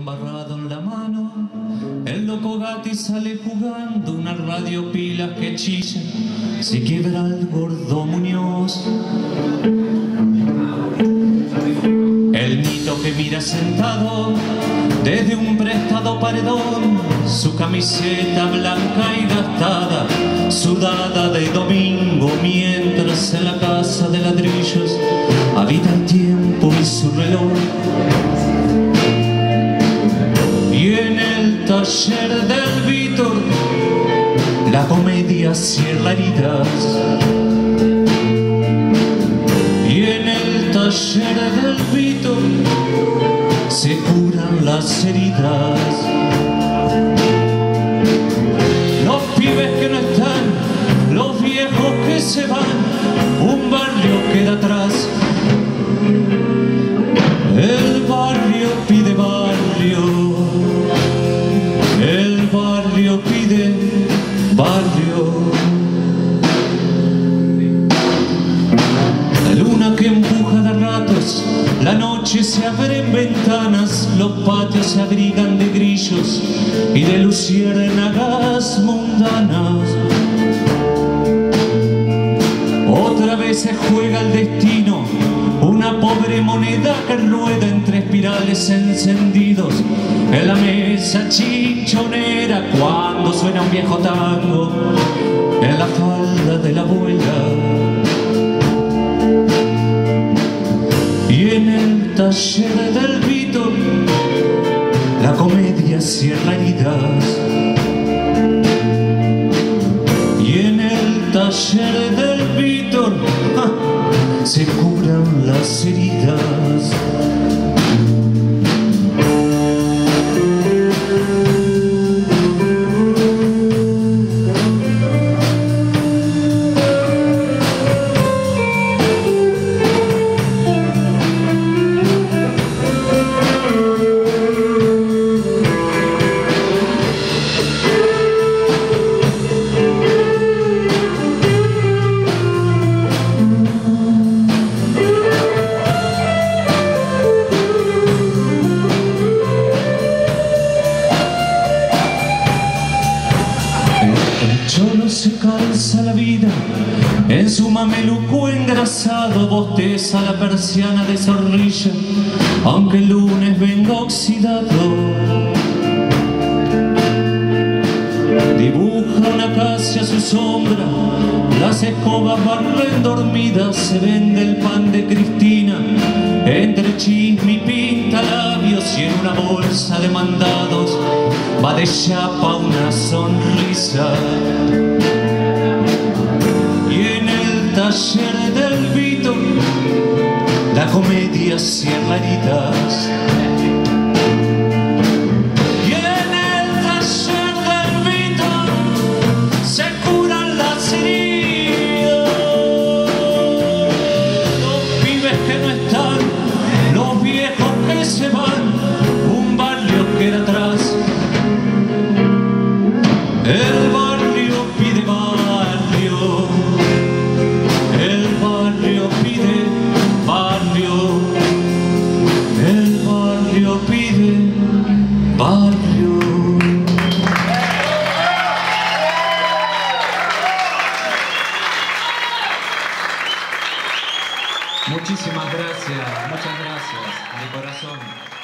embarrado en la mano, el loco Gatti sale jugando una radio pilas que chilla, se quiebra el gordo Muñoz. El Nito que mira sentado desde un prestado paredón, su camiseta blanca y gastada, sudada de domingo, mientras en la casa de ladrillos habita el tiempo y su reloj. Y en el taller del Víctor la comedia cierra heridas. Y en el taller del Víctor se curan las heridas. Los pibes que no están, los viejos que se van, un barrio queda atrás. El barrio pide barrio, el barrio pide barrio. La luna que empuja de ratos, la noche se abre en ventanas, los patios se abrigan de grillos y de luciérnagas mundanas. Otra vez se juega el destino, una pobre moneda que rueda entre espirales encendidos en la mesa chinchonera cuando suena un viejo tango en la falda de la abuela. Y en el taller del Víctor la comedia cierra heridas. Y en el taller del Víctor se curan las heridas. Cholo se calza la vida, en su mameluco engrasado bosteza la persiana de zorrilla, aunque el lunes venga oxidado. Dibuja una acacia a su sombra, las escobas barren dormidas, se vende el pan de Cristina, entre chisme y pinta labios, y en una bolsa de mandados va de chapa una sonrisa. Y en el taller del Víctor la comedia cierra heridas. Y en el taller del Víctor se curan las heridas. Los pibes que no están, los viejos que se van, un barrio queda atrás. El barrio pide barrio, el barrio pide barrio, el barrio pide barrio. Muchísimas gracias, muchas gracias, de corazón.